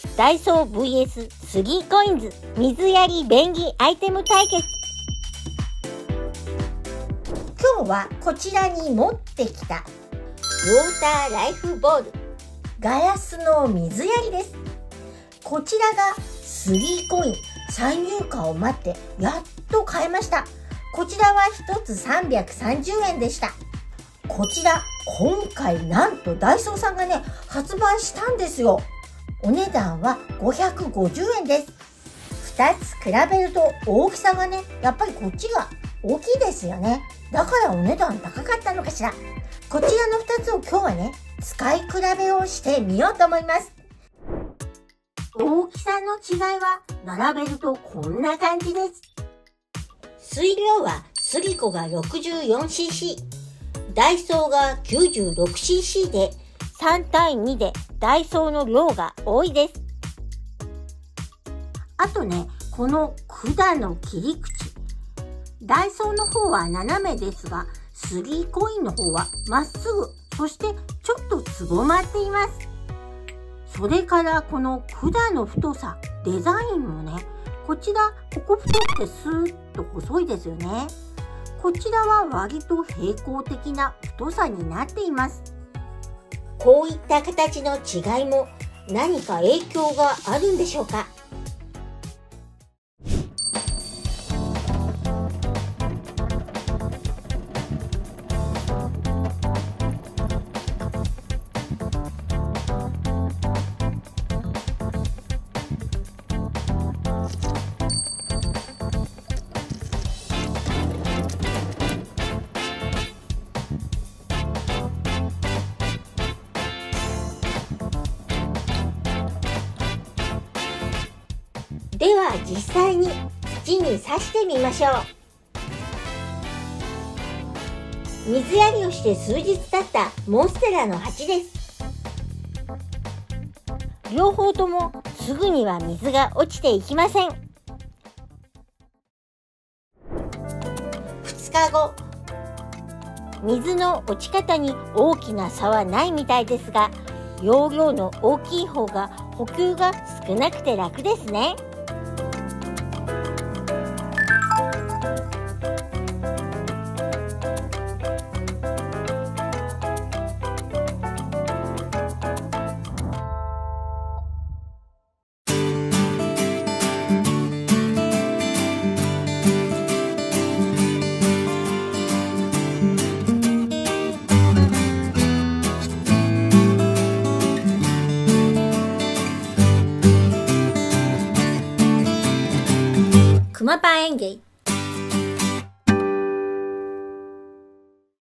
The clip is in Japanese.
ダイソー vs スギーコインズ水やり便利アイテム対決。 今日はこちらに持ってきたウォーターライフボールガラスの水やりです。こちらがスギーコイン再入荷を待ってやっと買えました。こちらは1つ330円でした。こちら今回なんとダイソーさんがね発売したんですよ。お値段は550円です。2つ比べると大きさがねやっぱりこっちが大きいですよね。だからお値段高かったのかしら。こちらの2つを今日はね使い比べをしてみようと思います。大きさの違いは並べるとこんな感じです。 水量はスギコが 64cc、ダイソーが 96cc で3対2でダイソーの量が多いです。 あとね、この管の切り口、ダイソーの方は斜めですが、スギーコインの方はまっすぐ、そしてちょっとつぼまっています。それからこの管の太さ、デザインもね、こちらここ太くてスーッと細いですよね。こちらは割と平行的な太さになっています。 こういった形の違いも何か影響があるんでしょうか。では実際に土に刺してみましょう。水やりをして数日経ったモンステラの鉢です。両方ともすぐには水が落ちていきません。2日後、水の落ち方に大きな差はないみたいですが、容量の大きい方が補給が少なくて楽ですね。 クマパン園芸